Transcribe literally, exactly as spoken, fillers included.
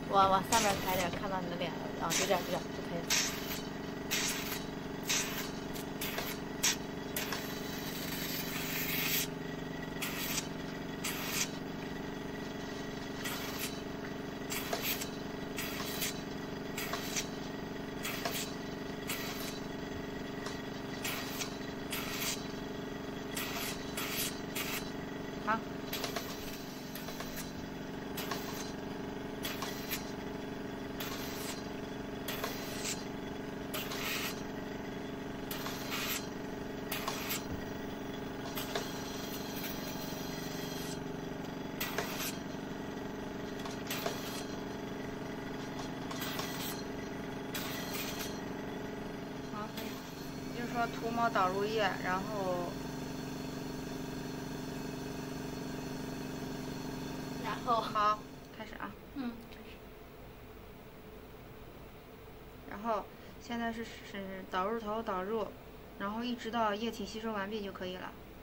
往往上面抬点，看到你的脸了。啊，就这样，就这样就可以了。好。好，可以。就是说涂抹导入液，然后。 然后好，开始啊。 嗯。 然后现在是是导入头导入，然后一直到液体吸收完毕就可以了。